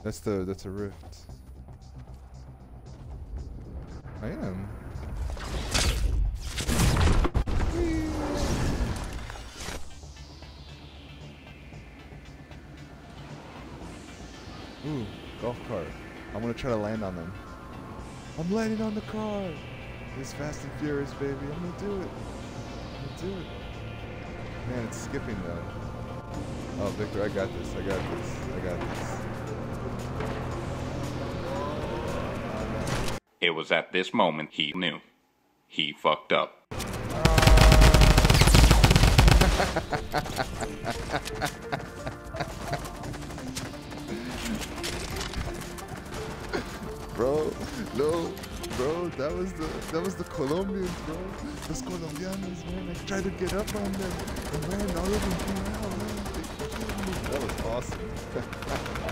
That's a rift. I am. Whee! Ooh, golf cart. I'm gonna try to land on them. I'm landing on the car. It's Fast and Furious, baby. I'm gonna do it. I'm gonna do it. Man, it's skipping though. Oh, Victor, I got this. I got this. I got this. It was at this moment he knew. He fucked up. Bro, no, bro, that was the Colombians, bro. Los Colombianos, man. I tried to get up on them, and man, all of them came out, man. That was awesome.